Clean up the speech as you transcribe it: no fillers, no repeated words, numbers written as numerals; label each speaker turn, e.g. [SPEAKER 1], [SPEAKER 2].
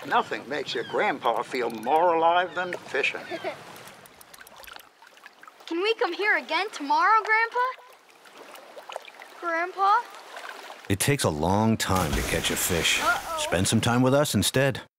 [SPEAKER 1] Nothing makes your grandpa feel more alive than fishing.
[SPEAKER 2] Can we come here again tomorrow, Grandpa? Grandpa?
[SPEAKER 3] It takes a long time to catch a fish.
[SPEAKER 2] Uh-oh.
[SPEAKER 3] Spend some time with us instead.